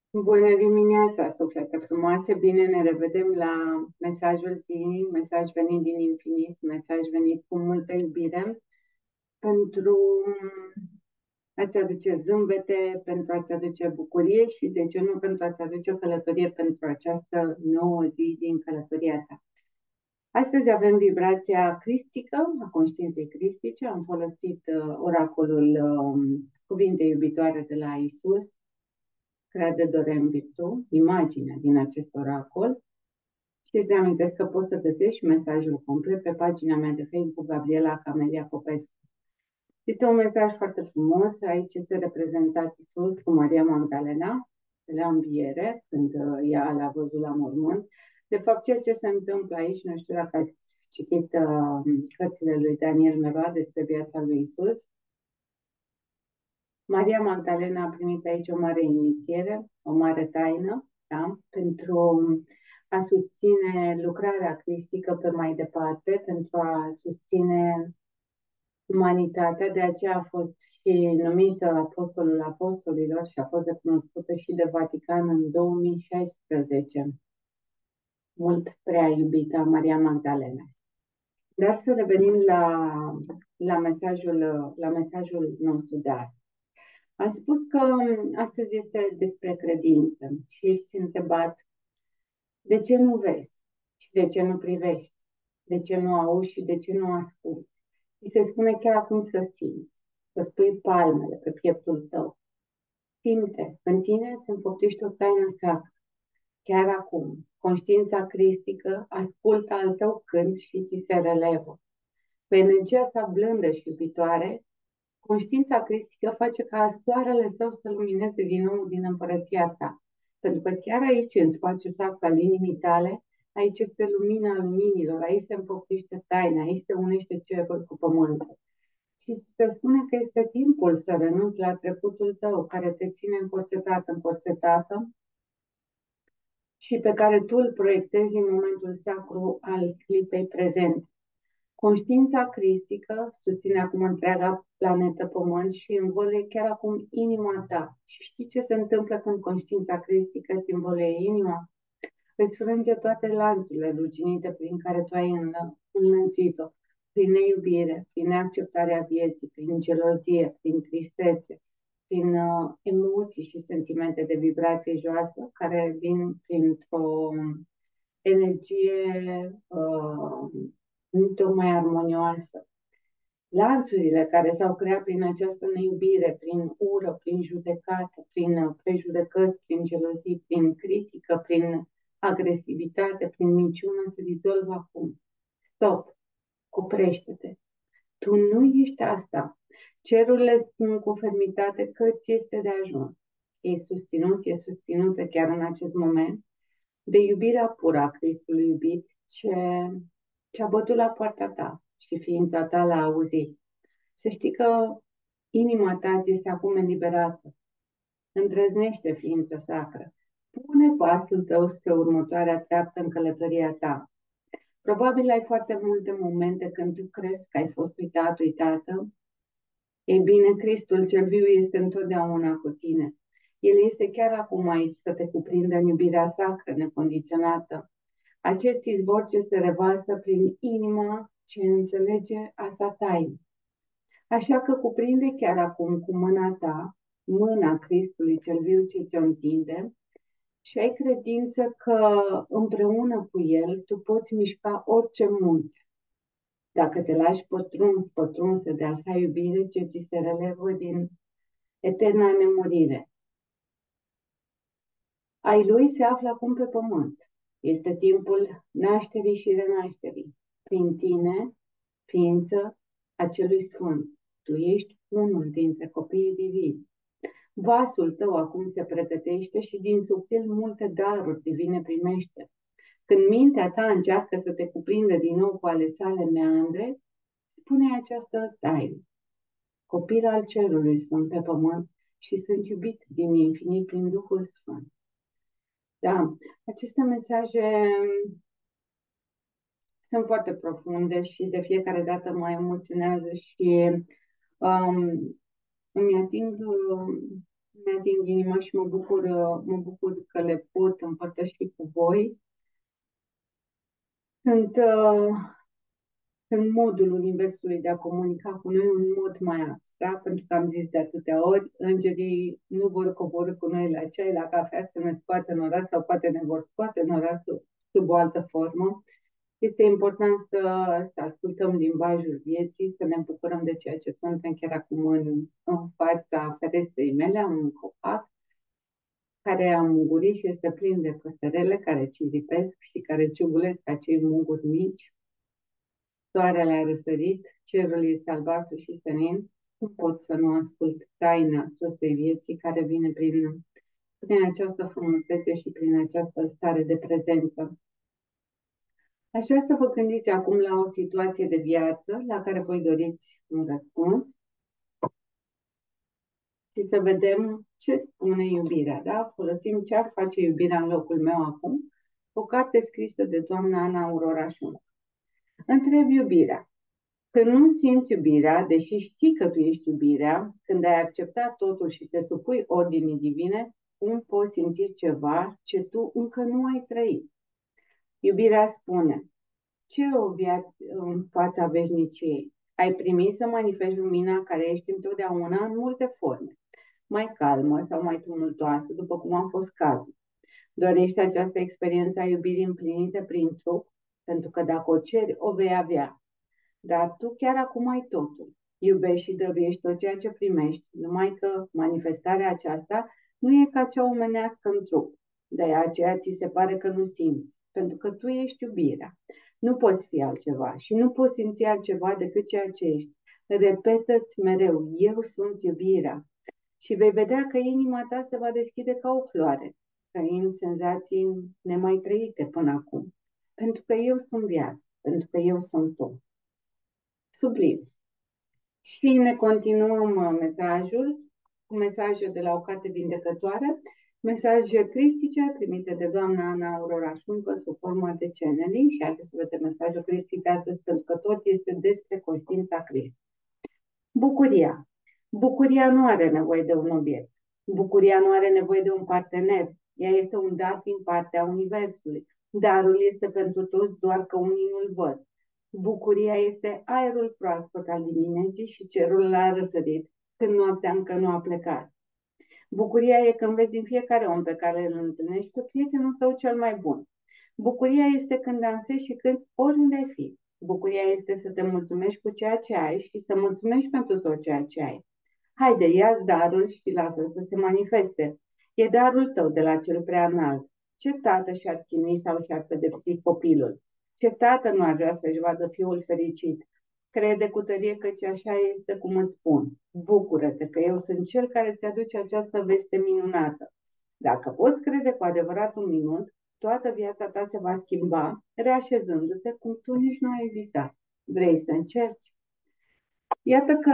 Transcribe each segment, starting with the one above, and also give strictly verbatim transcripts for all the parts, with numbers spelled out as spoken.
Bună dimineața, suflete frumoase! Bine ne revedem la mesajul zilnic, mesaj venit din infinit, mesaj venit cu multă iubire pentru a-ți aduce zâmbete, pentru a-ți aduce bucurie și, de ce nu, pentru a-ți aduce o călătorie pentru această nouă zi din călătoria ta. Astăzi avem vibrația cristică, a conștiinței cristice. Am folosit uh, oracolul uh, cuvinte iubitoare de la Isus, Crede, dorem, virtu, imaginea din acest oracol. Și îți amintesc că poți să găsești mesajul complet pe pagina mea de Facebook, Gabriela Camelia Popescu. Este un mesaj foarte frumos. Aici este reprezentat Iisus cu Maria Magdalena la înviere, când uh, ea l-a văzut la mormânt. De fapt, ceea ce se întâmplă aici, nu știu dacă ați citit uh, cărțile lui Daniel Meroa despre viața lui Isus. Maria Magdalena a primit aici o mare inițiere, o mare taină, da? Pentru a susține lucrarea cristică pe mai departe, pentru a susține umanitatea. De aceea a fost și numită Apostolul Apostolilor și a fost recunoscută și de Vatican în două mii șaisprezece. Mult prea iubita Maria Magdalena. Dar să revenim la, la, mesajul, la mesajul nostru de azi. Am spus că astăzi este despre credință și ești întrebat de ce nu vezi și de ce nu privești, de ce nu auzi și de ce nu asculti. Și se spune chiar acum să simți, să spui palmele pe pieptul tău. Simte, în tine se înfăptuiește o taină sacră. Chiar acum, conștiința cristică ascultă al tău cânt și ți se relevă. Cu energia sa blândă și iubitoare, conștiința cristică face ca soarele tău să lumineze din nou din împărăția ta. Pentru că chiar aici, în spațiul sacru al inimii tale, aici este lumina luminilor, aici se împoptește taina, aici se unește cerul cu pământul. Și se spune că este timpul să renunți la trecutul tău, care te ține încorsetat, încorsetată, și pe care tu îl proiectezi în momentul sacru al clipei prezente. Conștiința cristică susține acum întreaga planetă Pământ și învăluie chiar acum inima ta. Și știi ce se întâmplă când conștiința cristică îți învăluie inima? Îți frânge toate lanțurile ruginite prin care tu ai înlănțuit-o, prin neiubire, prin neacceptarea vieții, prin gelozie, prin tristețe, prin uh, emoții și sentimente de vibrație joasă care vin printr-o energie uh, nu tocmai armonioasă. Lanțurile care s-au creat prin această neiubire, prin ură, prin judecată, prin prejudecăți, prin gelozii, prin critică, prin agresivitate, prin minciună, se dizolvă acum. Stop! Oprește-te! Tu nu ești asta. Cerurile spun cu fermitate că ți este de ajuns. E susținut, e susținută chiar în acest moment de iubirea pură a Cristului iubit ce, ce a bătut la poarta ta și ființa ta l-a auzit. Să știi că inima ta ți este acum eliberată. Îndrăznește, ființă sacră. Pune pasul tău spre următoarea treaptă în călătoria ta. Probabil ai foarte multe momente când tu crezi că ai fost uitat, uitată. Ei bine, Cristul cel viu este întotdeauna cu tine. El este chiar acum aici să te cuprindă în iubirea sacră, necondiționată. Acest izvor ce se revarsă prin inima ce înțelege a ta taină. Așa că cuprinde chiar acum cu mâna ta, mâna Cristului cel viu ce ți-o întinde și ai credință că împreună cu El tu poți mișca orice munte. Dacă te lași pătruns, pătrunsă de a sa iubire ce ți se relevă din eterna nemurire. Ai Lui se află acum pe pământ. Este timpul nașterii și renașterii. Prin tine, ființă acelui Sfânt. Tu ești unul dintre copiii divini. Vasul tău acum se pregătește și din subtil multe daruri divine primește. Când mintea ta încearcă să te cuprindă din nou cu ale sale meandre, spune această taină. Copil al cerului sunt pe pământ și sunt iubit din infinit prin Duhul Sfânt. Da, aceste mesaje sunt foarte profunde și de fiecare dată mă emoționează și um, îmi ating, îmi din inimă și mă bucur, mă bucur că le pot împărtăși cu voi. Sunt, uh, sunt modul Universului de a comunica cu noi un mod mai abstract, pentru că am zis de atâtea ori, îngerii nu vor coborî cu noi la ceai, la cafea, să ne scoate în oraș sau poate ne vor scoate în oraș sub o altă formă. Este important să, să ascultăm limbajul vieții, să ne bucurăm de ceea ce suntem chiar acum în, în fața ferestrei mele. Am un copac care a mungurit și este plin de păsărele care ciripesc și care ciugulesc acei munguri mici. Soarele a răsărit, cerul este albastru și senin. Nu pot să nu ascult taina sursei vieții care vine prin, prin această frumusețe și prin această stare de prezență. Aș vrea să vă gândiți acum la o situație de viață la care voi doriți un răspuns și să vedem ce spune iubirea. Da? Folosim ce ar face iubirea în locul meu acum, o carte scrisă de doamna Ana Aurora Șunc. Întreb iubirea. Când nu simți iubirea, deși știi că tu ești iubirea, când ai acceptat totul și te supui ordinii divine, cum poți simți ceva ce tu încă nu ai trăit? Iubirea spune: ce o viață în fața veșniciei? Ai primit să manifesti lumina care ești întotdeauna în multe forme, mai calmă sau mai tumultoasă, după cum a fost cazul. Dorești această experiență a iubirii împlinită prin trup, pentru că dacă o ceri, o vei avea. Dar tu chiar acum ai totul. Iubești și dăruiești tot ceea ce primești, numai că manifestarea aceasta nu e ca cea omenească în trup. De aceea ți se pare că nu simți, pentru că tu ești iubirea. Nu poți fi altceva și nu poți simți altceva decât ceea ce ești. Repetă-ți mereu: eu sunt iubirea. Și vei vedea că inima ta se va deschide ca o floare, trăind senzații nemai trăite până acum. Pentru că eu sunt viață, pentru că eu sunt tu. Sublim. Și ne continuăm mesajul cu mesaje de la o carte vindecătoare, mesaje cristice primite de doamna Ana Aurora Șuncă sub formă de channeling. Și haideți să vedem mesajul cristic de astăzi, pentru că tot este despre conștiința Cristi. Bucuria. Bucuria nu are nevoie de un obiect. Bucuria nu are nevoie de un partener. Ea este un dar din partea Universului. Darul este pentru toți, doar că unii nu-l văd. Bucuria este aerul proaspăt al dimineții și cerul la răsărit, când noaptea încă nu a plecat. Bucuria e când vezi din fiecare om pe care îl întâlnești pe prietenul tău cel mai bun. Bucuria este când dansezi și cânti oriunde ai fi. Bucuria este să te mulțumești cu ceea ce ai și să mulțumești pentru tot ceea ce ai. Haide, ia-ți darul și lasă să se manifeste. E darul tău de la cel prea înalt. Ce tată și-ar chinui sau și-ar pedepsi copilul? Ce tată nu ar vrea să-și vadă fiul fericit? Crede cu tărie că așa este cum îți spun. Bucură-te că eu sunt cel care ți aduce această veste minunată. Dacă poți crede cu adevărat un minut, toată viața ta se va schimba, reașezându-se cum tu nici nu ai visat. Vrei să încerci? Iată că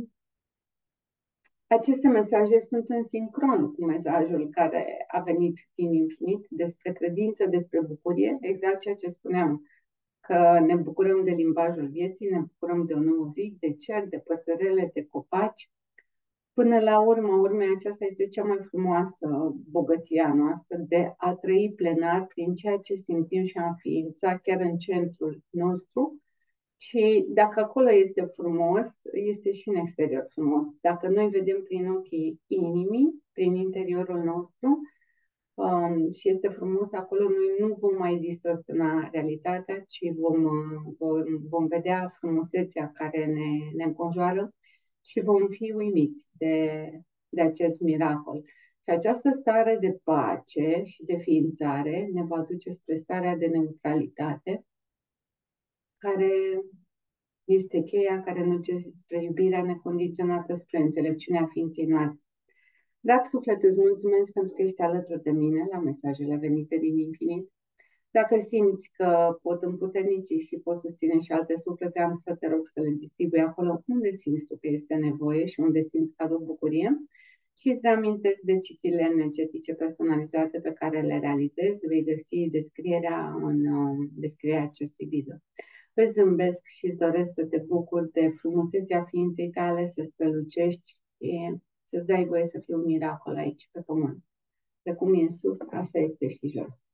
aceste mesaje sunt în sincron cu mesajul care a venit din infinit despre credință, despre bucurie, exact ceea ce spuneam, că ne bucurăm de limbajul vieții, ne bucurăm de o nouă zi, de cer, de păsărele, de copaci. Până la urmă, urmei, aceasta este cea mai frumoasă bogăție a noastră, de a trăi plenar prin ceea ce simțim și a înființa chiar în centrul nostru. Și dacă acolo este frumos, este și în exterior frumos. Dacă noi vedem prin ochii inimii, prin interiorul nostru, um, și este frumos acolo, noi nu vom mai distorsiona realitatea, ci vom, vom, vom vedea frumusețea care ne, ne înconjoară și vom fi uimiți de, de acest miracol. Și această stare de pace și de ființare ne va duce spre starea de neutralitate, care este cheia care ne duce spre iubirea necondiționată, spre înțelepciunea ființei noastre. Drag suflet, îți mulțumesc pentru că ești alături de mine la mesajele venite din infinit. Dacă simți că pot împuternici și pot susține și alte suflete, am să te rog să le distribui acolo unde simți tu că este nevoie și unde simți că aduc bucurie. Și îți reamintesc de citirile energetice personalizate pe care le realizezi. Vei găsi descrierea în uh, descrierea acestui video. Îți zâmbesc și îți doresc să te bucuri de frumusețea ființei tale, să strălucești și să-ți dai voie să fie un miracol aici pe pământ. Precum e în sus, așa este și jos.